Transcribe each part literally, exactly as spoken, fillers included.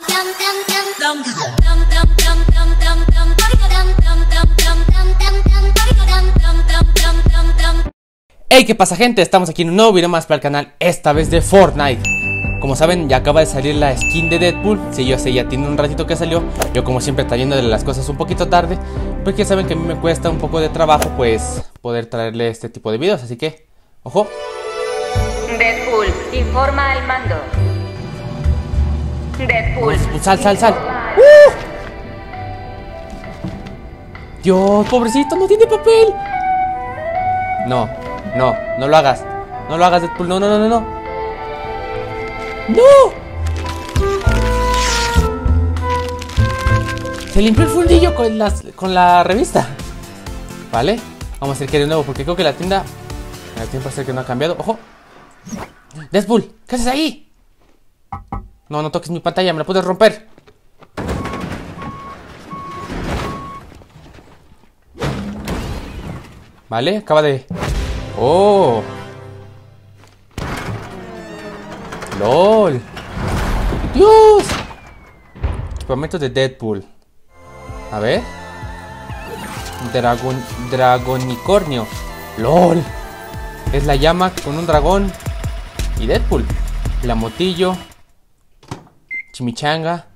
Hey, ¿qué pasa, gente? Estamos aquí en un nuevo video más para el canal, esta vez de Fortnite. Como saben, ya acaba de salir la skin de Deadpool. Si yo sé, ya tiene un ratito que salió. Yo, como siempre, trayéndole las cosas un poquito tarde, porque saben que a mí me cuesta un poco de trabajo, pues, poder traerle este tipo de videos. Así que, ojo. Deadpool, informa al mando. Deadpool. Vamos, sal, sal, sal. ¡Uh! Dios, pobrecito, no tiene papel. No, no, no lo hagas. No lo hagas, Deadpool. No, no, no, no, no. ¡No! Se limpió el fundillo con, las, con la revista. Vale, vamos a hacer que de nuevo, porque creo que la tienda El tiempo parece que no ha cambiado. ¡Ojo! Deadpool, ¿qué haces ahí? No, no toques mi pantalla, me la puedes romper. Vale, acaba de... ¡Oh! ¡Lol! ¡Dios! Equipamiento de Deadpool. A ver. Dragón... Dragonicornio. ¡Lol! Es la llama con un dragón. Y Deadpool. La motillo. Chimichanga.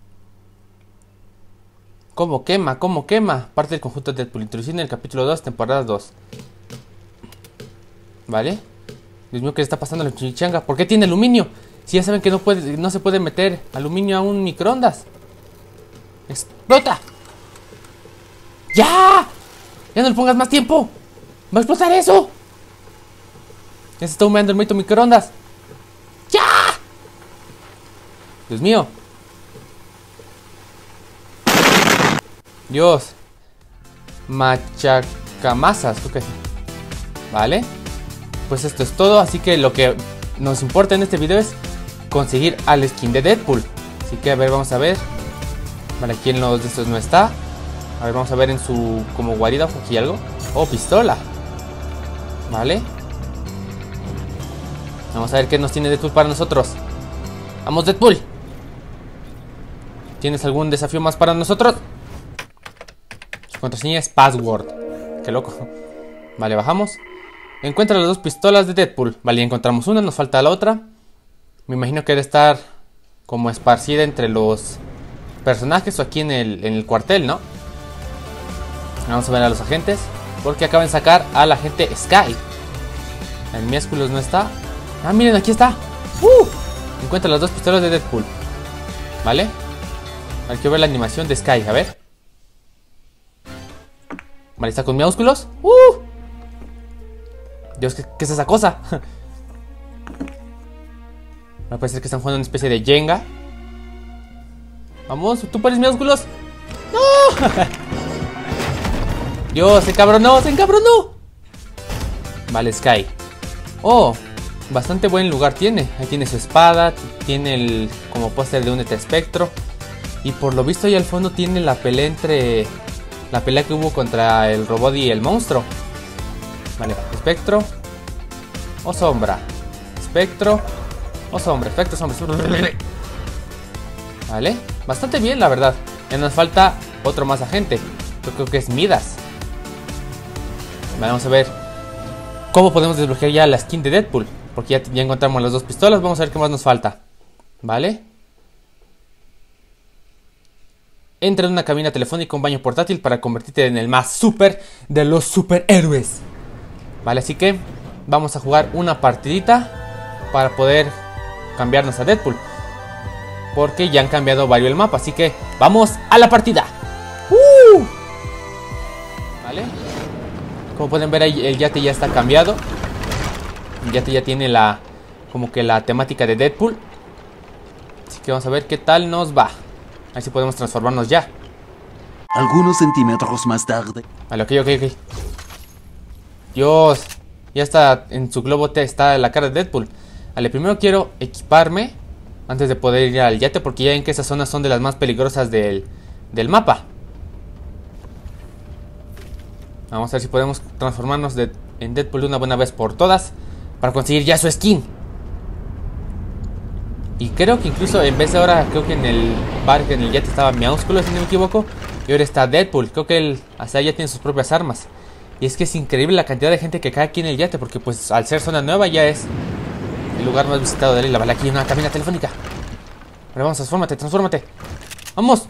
¿Cómo quema? ¿Cómo quema? Parte del conjunto de Deadpool. Introducido en el capítulo dos, temporada dos. Vale. Dios mío, ¿qué le está pasando a la chimichanga? ¿Por qué tiene aluminio? Si ya saben que no, puede, no se puede meter aluminio a un microondas. ¡Explota! ¡Ya! ¡Ya no le pongas más tiempo! ¡Va a explotar eso! Ya se está humeando el mito microondas. ¡Ya! Dios mío. Dios. Machacamasas, creo que sí. Vale. Pues esto es todo. Así que lo que nos importa en este video es conseguir al skin de Deadpool. Así que a ver, vamos a ver. Vale, aquí en los de estos no está. A ver, vamos a ver en su como guarida. Aquí algo. Oh, pistola. Vale. Vamos a ver qué nos tiene Deadpool para nosotros. Vamos, Deadpool. ¿Tienes algún desafío más para nosotros? Su contraseña es password. Qué loco. Vale, bajamos. Encuentra las dos pistolas de Deadpool. Vale, ya encontramos una, nos falta la otra. Me imagino que debe estar como esparcida entre los personajes o aquí en el, en el cuartel, ¿no? Vamos a ver a los agentes, porque acaban de sacar al agente Sky. El miércoles no está. Ah, miren, aquí está. ¡Uh! Encuentra las dos pistolas de Deadpool. Vale. Hay que ver la animación de Sky, a ver. Vale, está con miásculos. ¡Uh! Dios, ¿qué, ¿qué es esa cosa? Me parece que están jugando una especie de Jenga. Vamos, tú pones miásculos. ¡No! Dios, se encabronó, se encabronó. Vale, Sky. Oh, bastante buen lugar tiene. Ahí tiene su espada. Tiene el como póster de un espectro. Y por lo visto ahí al fondo tiene la pelea entre... La pelea que hubo contra el robot y el monstruo. Vale, espectro. O sombra. Espectro. O sombra, efecto sombra. Vale, bastante bien la verdad. Ya nos falta otro más agente. Yo creo que es Midas. Vale, vamos a ver cómo podemos desbloquear ya la skin de Deadpool. Porque ya, ya encontramos las dos pistolas. Vamos a ver qué más nos falta. Vale. Entra en una cabina telefónica, un baño portátil para convertirte en el más super de los superhéroes. Vale, así que vamos a jugar una partidita para poder cambiarnos a Deadpool. Porque ya han cambiado varios el mapa, así que vamos a la partida. ¡Uh! Vale. Como pueden ver ahí el yate ya está cambiado. El yate ya tiene la como que la temática de Deadpool. Así que vamos a ver qué tal nos va. A ver si podemos transformarnos ya. Algunos centímetros más tarde. Vale, ok, ok, ok. Dios. Ya está en su globo T, está la cara de Deadpool. Vale, primero quiero equiparme antes de poder ir al yate, porque ya ven que esas zonas son de las más peligrosas del, del mapa. Vamos a ver si podemos transformarnos de, en Deadpool de una buena vez por todas, para conseguir ya su skin. Y creo que incluso en vez de ahora, creo que en el bar, en el yate estaba Meowsculo, si no me equivoco. Y ahora está Deadpool. Creo que él hasta ya tiene sus propias armas. Y es que es increíble la cantidad de gente que cae aquí en el yate. Porque pues al ser zona nueva ya es el lugar más visitado de la isla. Vale, aquí hay una cabina telefónica. Vale, vamos, transfórmate, transfórmate. ¡Vamos!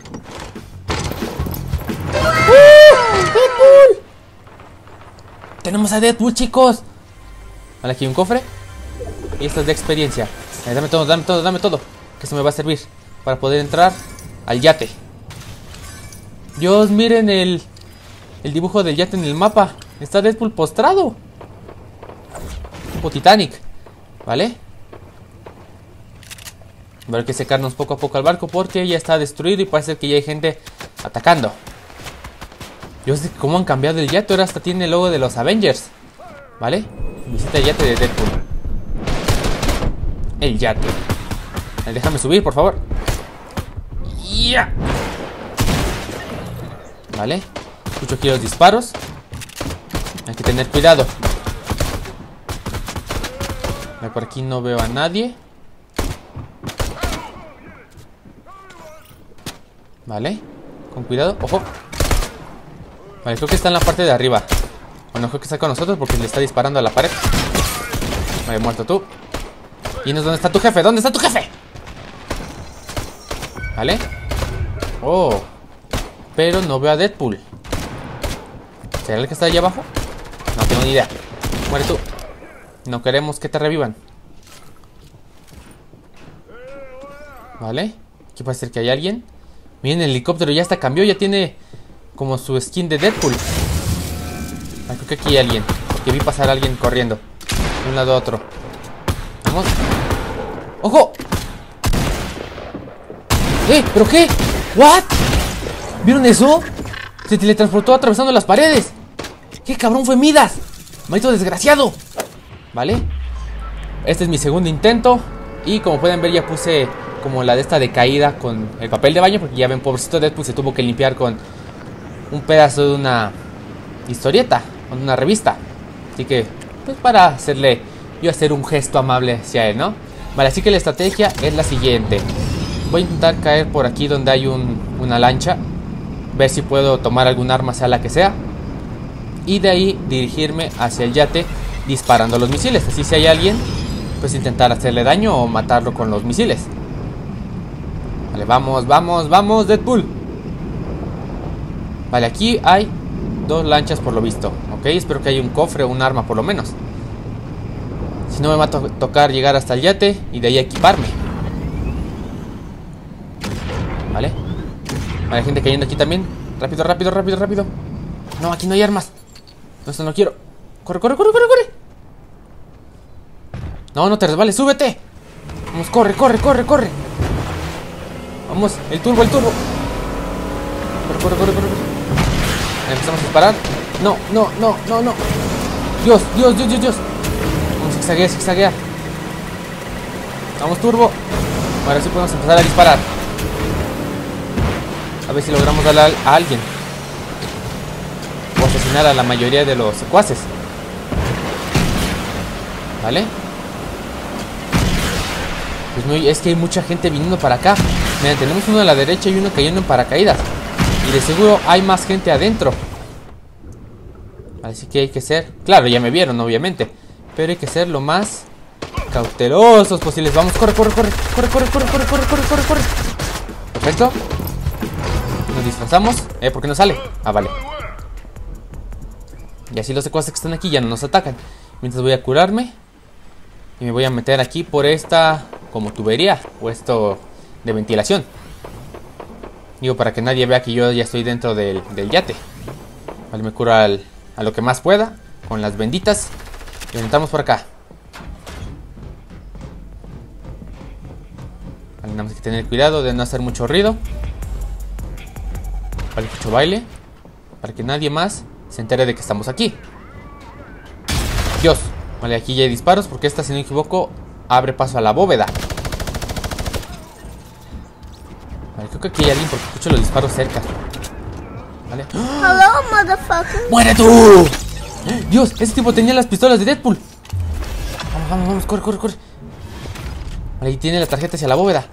¡Uh! ¡Deadpool! ¡Tenemos a Deadpool, chicos! Vale, aquí hay un cofre. Y esto es de experiencia. Vale, dame todo, dame todo, dame todo. Que esto me va a servir para poder entrar al yate. Dios, miren el, el dibujo del yate en el mapa. Está Deadpool postrado. Tipo Titanic. ¿Vale? Va a haber que secarnos poco a poco al barco porque ya está destruido y parece que ya hay gente atacando. Yo sé cómo han cambiado el yate. Ahora hasta tiene el logo de los Avengers. ¿Vale? Visita el yate de Deadpool. El yate. Déjame subir, por favor. ¡Ya! Vale. Escucho aquí los disparos. Hay que tener cuidado. Por aquí no veo a nadie. Vale. Con cuidado. ¡Ojo! Vale, creo que está en la parte de arriba. Bueno, creo que está con nosotros porque le está disparando a la pared. Vale, muerto tú. ¿Y dónde está tu jefe? ¿Dónde está tu jefe? Vale. Oh. Pero no veo a Deadpool. ¿Será el que está allá abajo? No tengo ni idea. Muere tú. No queremos que te revivan. Vale. Aquí puede ser que hay alguien. Miren, el helicóptero ya hasta cambió. Ya tiene como su skin de Deadpool. Ah, creo que aquí hay alguien. Porque vi pasar a alguien corriendo de un lado a otro. Vamos. ¡Ojo! ¡Eh! ¿Pero qué? ¿What? ¿Vieron eso? Se teletransportó atravesando las paredes. ¡Qué cabrón fue Midas! ¡Maldito desgraciado! Vale. Este es mi segundo intento. Y como pueden ver ya puse como la de esta de caída con el papel de baño. Porque ya ven, pobrecito Deadpool se tuvo que limpiar con un pedazo de una historieta, con una revista. Así que, pues para hacerle yo hacer un gesto amable hacia él, ¿no? Vale, así que la estrategia es la siguiente. Voy a intentar caer por aquí donde hay un, una lancha. Ver si puedo tomar algún arma, sea la que sea. Y de ahí dirigirme hacia el yate disparando los misiles. Así si hay alguien, pues intentar hacerle daño o matarlo con los misiles. Vale, vamos, vamos, vamos, Deadpool. Vale, aquí hay dos lanchas por lo visto. Ok, espero que haya un cofre o un arma por lo menos. Si no me va a to tocar llegar hasta el yate y de ahí equiparme. Vale. Vale, hay gente cayendo aquí también. Rápido, rápido, rápido, rápido. No, aquí no hay armas. No, esto no quiero. Corre, corre, corre, corre, corre. No, no te resbales, súbete. Vamos, corre, corre, corre, corre. Vamos, el turbo, el turbo. Corre, corre, corre, corre. Ahí empezamos a disparar. No, no, no, no, no. Dios, Dios, Dios, Dios, Dios. Vamos, zigzaguea, zigzaguea. Vamos, turbo. Ahora sí podemos empezar a disparar. A ver si logramos darle a, a alguien. O asesinar a la mayoría de los secuaces. ¿Vale? Pues no, es que hay mucha gente viniendo para acá. Miren, tenemos uno a la derecha y uno cayendo en paracaídas. Y de seguro hay más gente adentro. Así que hay que ser... Claro, ya me vieron, obviamente. Pero hay que ser lo más cautelosos posibles. Vamos, corre, corre, corre. Corre, corre, corre, corre, corre, corre, corre, corre. Perfecto. Nos disfrazamos. Eh, ¿por qué no sale? Ah, vale. Y así los secuaces que están aquí ya no nos atacan. Mientras voy a curarme. Y me voy a meter aquí por esta como tubería. O esto de ventilación. Digo, para que nadie vea que yo ya estoy dentro del, del yate. Vale, me curo al, a lo que más pueda. Con las benditas. Y entramos por acá. Vale, nada más hay que tener cuidado de no hacer mucho ruido. Vale, mucho baile. Para que nadie más se entere de que estamos aquí. Dios. Vale, aquí ya hay disparos. Porque esta, si no me equivoco, abre paso a la bóveda. Vale, creo que aquí hay alguien porque escucho los disparos cerca. Vale. Hello, motherfucker. ¡Muere tú! Dios, ese tipo tenía las pistolas de Deadpool. Vamos, vamos, vamos, corre, corre, corre. Ahí tiene la tarjeta hacia la bóveda.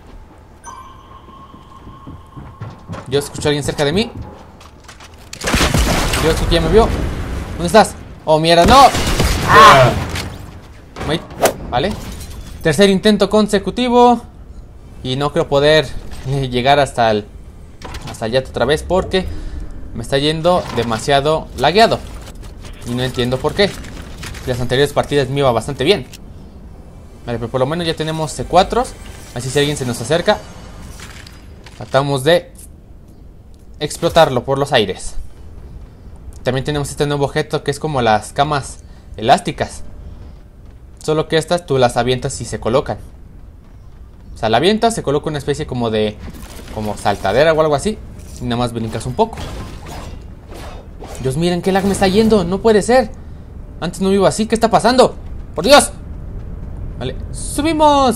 Yo escucho a alguien cerca de mí. Yo escucho que ya me vio. ¿Dónde estás? Oh, mierda, no. ¡Ah! Wait, vale. Tercer intento consecutivo. Y no creo poder llegar hasta el Hasta allá otra vez porque me está yendo demasiado lagueado. Y no entiendo por qué. Las anteriores partidas me iba bastante bien. Vale, pero por lo menos ya tenemos C cuatro. Así si alguien se nos acerca, tratamos de explotarlo por los aires. También tenemos este nuevo objeto que es como las camas elásticas. Solo que estas tú las avientas y se colocan. O sea, la avientas, se coloca una especie como de Como saltadera o algo así. Y nada más brincas un poco. Dios, miren qué lag me está yendo. No puede ser. Antes no iba así, ¿qué está pasando? ¡Por Dios! Vale, subimos.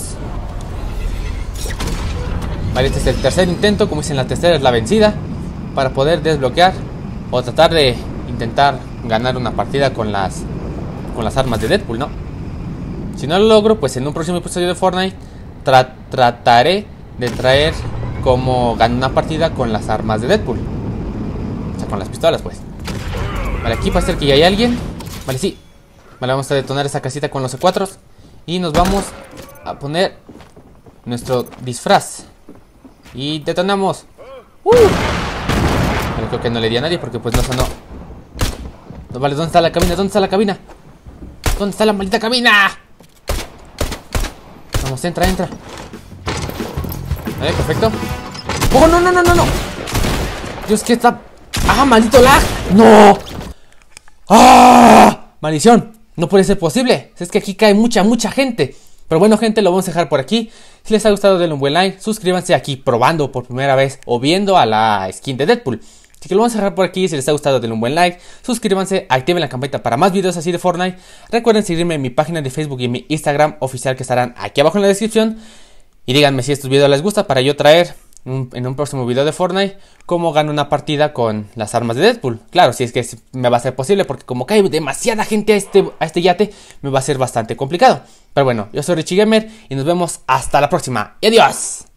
Vale, este es el tercer intento. Como dicen, la tercera es la vencida. Para poder desbloquear o tratar de intentar ganar una partida con las Con las armas de Deadpool, ¿no? Si no lo logro, pues en un próximo episodio de Fortnite tra Trataré de traer como ganar una partida con las armas de Deadpool. O sea, con las pistolas, pues. Vale, aquí parece que ya hay alguien. Vale, sí. Vale, vamos a detonar esa casita con los C cuatro. Y nos vamos a poner nuestro disfraz. Y detonamos. ¡Uh! Vale, creo que no le di a nadie porque pues no sonó. No, vale, ¿dónde está la cabina? ¿Dónde está la cabina? ¿Dónde está la maldita cabina? Vamos, entra, entra. Vale, perfecto. ¡Oh, no, no, no, no, no! Dios, ¿qué está? ¡Ah, maldito lag! ¡No! ¡Ah! ¡Maldición! No puede ser posible. Es que aquí cae mucha, mucha gente. Pero bueno, gente, lo vamos a dejar por aquí. Si les ha gustado, denle un buen like. Suscríbanse aquí probando por primera vez o viendo a la skin de Deadpool. Así que lo vamos a dejar por aquí. Si les ha gustado, denle un buen like. Suscríbanse, activen la campanita para más videos así de Fortnite. Recuerden seguirme en mi página de Facebook y en mi Instagram oficial que estarán aquí abajo en la descripción. Y díganme si estos videos les gustan para yo traer un, en un próximo video de Fortnite cómo gano una partida con las armas de Deadpool. Claro, si es que me va a ser posible, porque como cae demasiada gente a este, a este yate, me va a ser bastante complicado. Pero bueno, yo soy Richie Gamer y nos vemos hasta la próxima. ¡Y adiós!